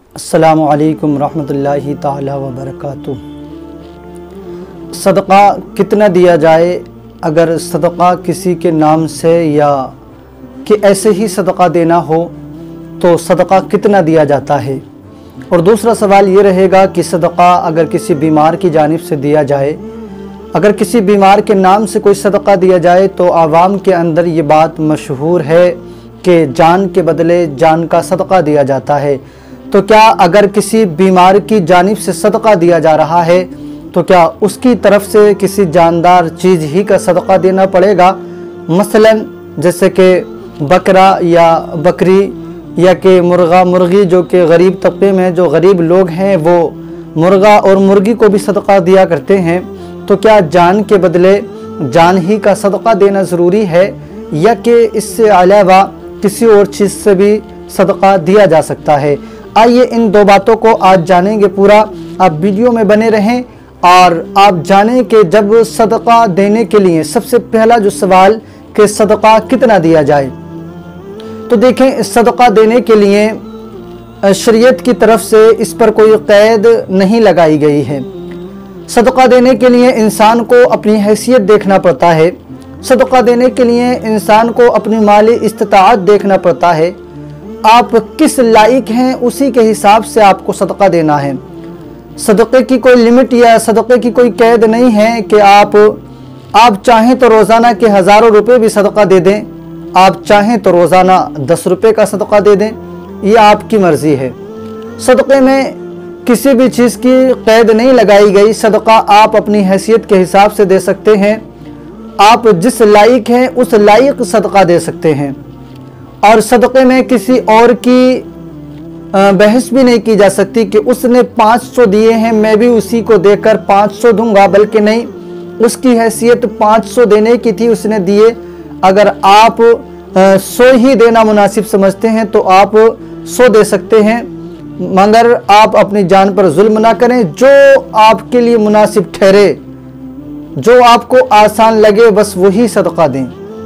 अस्सलामु अलैकुम रहमतुल्लाहि ताला व बरकातुहू। सदका कितना दिया जाए? अगर सदका किसी के नाम से या कि ऐसे ही सदका देना हो तो सदका कितना दिया जाता है? और दूसरा सवाल ये रहेगा कि सदका अगर किसी बीमार की जानिब से दिया जाए, अगर किसी बीमार के नाम से कोई सदका दिया जाए तो आवाम के अंदर ये बात मशहूर है कि जान के बदले जान का सदका दिया जाता है। तो क्या अगर किसी बीमार की जानिब से सदका दिया जा रहा है तो क्या उसकी तरफ से किसी जानदार चीज़ ही का सदका देना पड़ेगा? मसलन जैसे कि बकरा या बकरी या कि मुर्गा मुर्गी, जो कि गरीब तबके में जो गरीब लोग हैं वो मुर्गा और मुर्गी को भी सदका दिया करते हैं। तो क्या जान के बदले जान ही का सदका देना ज़रूरी है या कि इससे अलावा किसी और चीज़ से भी सदका दिया जा सकता है? आइए इन दो बातों को आज जानेंगे पूरा। आप वीडियो में बने रहें और आप जानें कि जब सदका देने के लिए सबसे पहला जो सवाल कि सदका कितना दिया जाए, तो देखें सदका देने के लिए शरीयत की तरफ से इस पर कोई क़ैद नहीं लगाई गई है। सदका देने के लिए इंसान को अपनी हैसियत देखना पड़ता है। सदका देने के लिए इंसान को अपनी माली इस्तिताअत देखना पड़ता है। आप किस लायक हैं उसी के हिसाब से आपको सदका देना है। सदक़े की कोई लिमिट या सदक़े की कोई कैद नहीं है कि आप चाहें तो रोज़ाना के हज़ारों रुपए भी सदका दे दें, आप चाहें तो रोज़ाना 10 रुपये का सदका दे दें, ये आपकी मर्ज़ी है। सदक़े में किसी भी चीज़ की कैद नहीं लगाई गई। सदका आप अपनी हैसियत के हिसाब से दे सकते हैं। आप जिस लायक हैं उस लायक सदका दे सकते हैं। और सदक़े में किसी और की बहस भी नहीं की जा सकती कि उसने 500 दिए हैं मैं भी उसी को देकर 500 दूंगा, बल्कि नहीं, उसकी हैसियत 500 देने की थी, उसने दिए। अगर आप 100 ही देना मुनासिब समझते हैं तो आप 100 दे सकते हैं, मगर आप अपनी जान पर जुल्म ना करें। जो आपके लिए मुनासिब ठहरे, जो आपको आसान लगे, बस वही सदका दें।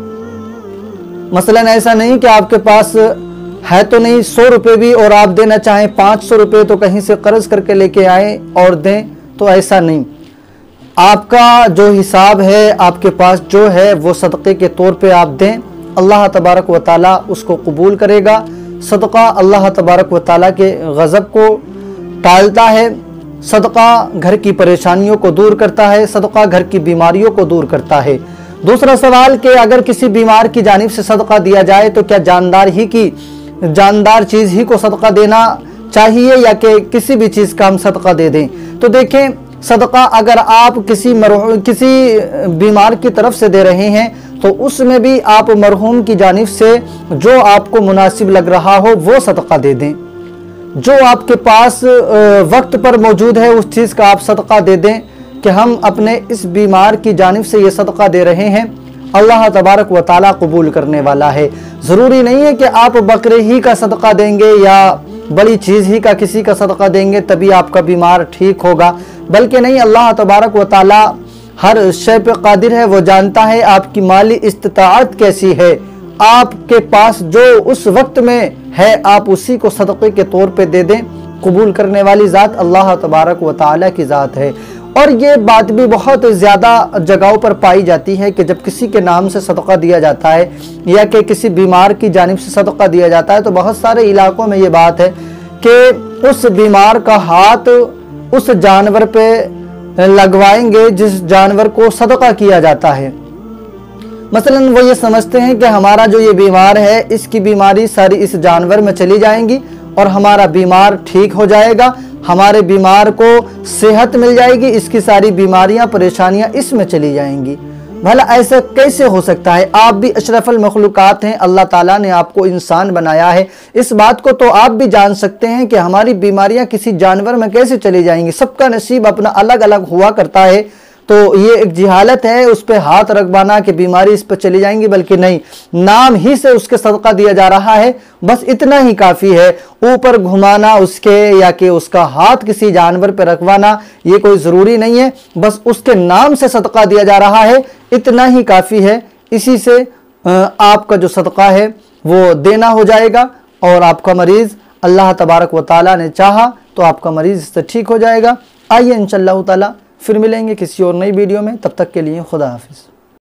मसलन ऐसा नहीं कि आपके पास है तो नहीं 100 रुपये भी और आप देना चाहें 500 रुपये, तो कहीं से कर्ज करके लेके आए और दें, तो ऐसा नहीं। आपका जो हिसाब है, आपके पास जो है वो सदक़े के तौर पे आप दें। अल्लाह तबारक व ताला उसको कबूल करेगा। सदका अल्लाह तबारक व ताला के गज़ब को टालता है। सदका घर की परेशानियों को दूर करता है। सदका घर की बीमारियों को दूर करता है। दूसरा सवाल कि अगर किसी बीमार की जानिब से सदका दिया जाए तो क्या जानदार चीज़ ही को सदका देना चाहिए या कि किसी भी चीज़ का हम सदका दे दें? तो देखें, सदका अगर आप किसी बीमार की तरफ से दे रहे हैं तो उसमें भी आप मरहूम की जानिब से जो आपको मुनासिब लग रहा हो वो सदका दे दें। जो आपके पास वक्त पर मौजूद है उस चीज़ का आप सदका दे दें कि हम अपने इस बीमार की जानिब से ये सदका दे रहे हैं। अल्लाह तबारक व ताला कबूल करने वाला है। ज़रूरी नहीं है कि आप बकरे ही का सदका देंगे या बड़ी चीज़ ही का किसी का सदका देंगे तभी आपका बीमार ठीक होगा, बल्कि नहीं, अल्लाह तबारक व ताला हर शय पे कादिर है। वो जानता है आपकी माली इस्तिताअत कैसी है। आपके पास जो उस वक्त में है आप उसी को सदक़े के तौर पे दे दें। कबूल करने वाली ज़ात अल्लाह तबारक व ताला की ज़ात है। और ये बात भी बहुत ज़्यादा जगहों पर पाई जाती है कि जब किसी के नाम से सदका दिया जाता है या कि किसी बीमार की जानिब से सदका दिया जाता है तो बहुत सारे इलाकों में ये बात है कि उस बीमार का हाथ उस जानवर पे लगवाएंगे जिस जानवर को सदका किया जाता है। मसलन वो ये समझते हैं कि हमारा जो ये बीमार है इसकी बीमारी सारी इस जानवर में चली जाएंगी और हमारा बीमार ठीक हो जाएगा, हमारे बीमार को सेहत मिल जाएगी, इसकी सारी बीमारियां परेशानियां इसमें चली जाएंगी। भला ऐसा कैसे हो सकता है? आप भी अशरफुल मखलूकात हैं, अल्लाह ताला ने आपको इंसान बनाया है। इस बात को तो आप भी जान सकते हैं कि हमारी बीमारियां किसी जानवर में कैसे चली जाएंगी। सबका नसीब अपना अलग अलग हुआ करता है, तो ये एक जिहालत है उस पर हाथ रखवाना कि बीमारी इस पर चली जाएंगी, बल्कि नहीं, नाम ही से उसके सदका दिया जा रहा है, बस इतना ही काफ़ी है। ऊपर घुमाना उसके या कि उसका हाथ किसी जानवर पर रखवाना ये कोई ज़रूरी नहीं है, बस उसके नाम से सदका दिया जा रहा है, इतना ही काफ़ी है। इसी से आपका जो सदका है वो देना हो जाएगा और आपका मरीज़ अल्लाह तबारक व ताला ने चाहा तो आपका मरीज़ इससे ठीक हो जाएगा। आइए इंशाअल्लाह ताला फिर मिलेंगे किसी और नई वीडियो में, तब तक के लिए खुदा हाफिज़।